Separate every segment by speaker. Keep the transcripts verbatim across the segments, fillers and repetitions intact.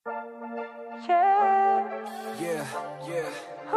Speaker 1: Yeah, yeah.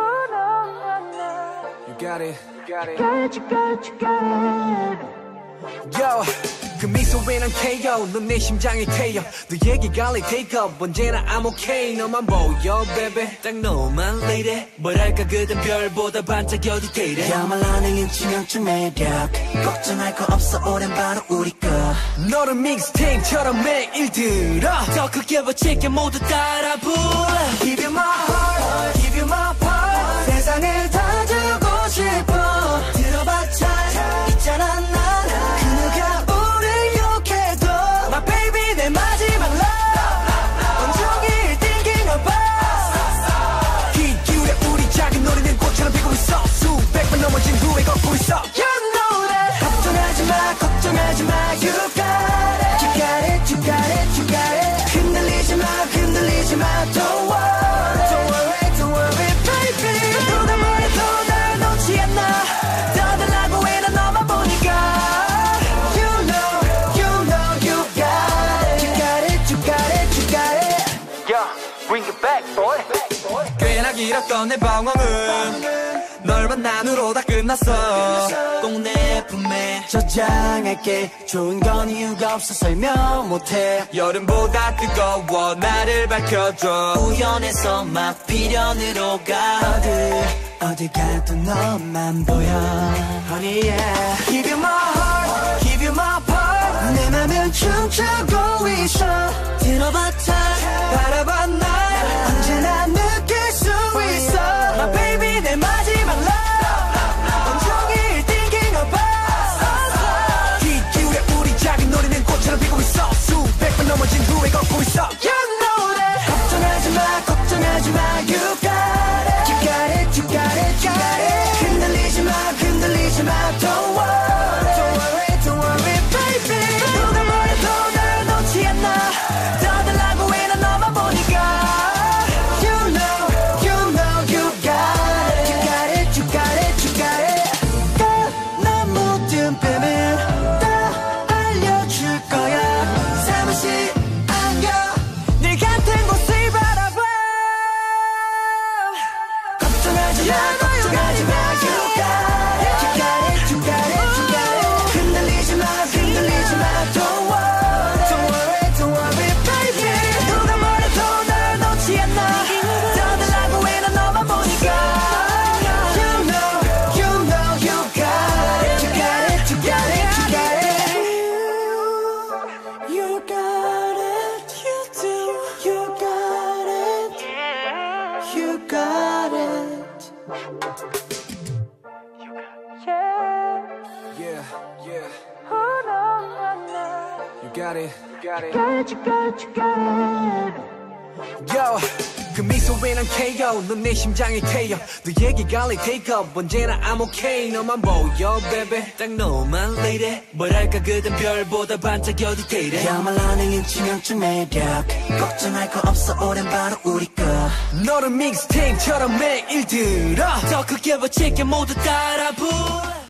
Speaker 1: You got it, you got it.
Speaker 2: You got it, you got it.
Speaker 1: Yo, 그 미소에 난 케어 넌 내 심장이 태여 너 얘기가 like take up 언제나 I'm okay 너만 보여 baby 딱 너만 lady 뭐랄까 그댄 별보다 반짝여도 데이래
Speaker 2: 야말라는 인치명적 매력 걱정할 거 없어 오랜 바로 우리 거
Speaker 1: 너를 믹스테이프처럼 매일 들어 더 크게 버칠게 모두 따라 불러
Speaker 2: Give you my heart, give you my part 세상을 다 주고 싶어 들어봤자 있잖아 난 그 누가 우릴 욕해도 My baby 내 마지막 love 온종일 thinking about
Speaker 1: 귀 기울여 우리 작은 노래는 꽃처럼 피고 있어 수백 번 넘어진 후에 걷고 있어
Speaker 2: You know that 걱정하지 마 걱정하지 마 You got it You got it You got it You got it 흔들리지 마 흔들리지 마 Don't worry Don't worry Don't worry baby 누가 뭐래도 날 놓지 않아 떠들라고 해 난 너만 보니까 You know You know You got it You got it You got it You got it
Speaker 1: Yo, bring it back boy 꽤나 길었던 내 방황은 널 만난 후로 다 끝났어
Speaker 2: 꼭 내 품에 저장할게 좋은 건 이유가 없어 설명 못해
Speaker 1: 여름보다 뜨거워 나를 밝혀줘
Speaker 2: 우연해서 막 필연으로 가 어디 어디 가도 너만 보여 Honey yeah Give you my heart Give you my part 내 맘은 춤추고 있어 들어봤자 바라봐 날 언제나 느낄 수 있어 My baby 내 마지막 love 온종일 thinking about
Speaker 1: 귀 기울여 우리 작은 노래는 꽃처럼 피고 있어 수백 번 넘어진 후에 걷고 있어
Speaker 2: You know that 걱정하지 마 걱정하지 마 You got it You got it You got it You got it 흔들리지 마 흔들리지 마 Don't worry Don't worry Don't worry baby 누가 뭐래도 날 놓지 않아 떠들라고 해 난 너만 보니까 You know You know You got it You got it You got it You got it 난 모든 비밀 다 알려줄 거야 사무실 안겨 네 같은 곳을 바라봐 걱정하지 마 걱정하지 마 You got it You got it You got it You got it 흔들리지 마 흔들리지 마 Don't worry Don't worry Don't worry baby 누가 뭐래도 날 놓지 않아 떠들라고 해 난 너만 보니까 You know You know You got it You got it You got it You got it You got it You do You got it You got it
Speaker 1: Yeah, yeah. You got it, you got it.
Speaker 2: You got it You got it
Speaker 1: Yo, 그 미소에 난 케어 넌 내 심장이 태여 너 얘기가 like take up 언제나 I'm okay 너만 보여 baby 딱 너만 lady 뭐랄까 그댄 별보다 반짝여도 데이래
Speaker 2: 야말라는 인치명적 매력 걱정할 거 없어 오랜 바로 우리 거
Speaker 1: 너를 믹스테이프처럼 매일 들어
Speaker 2: 더 크게 버칠게 모두 따라 불러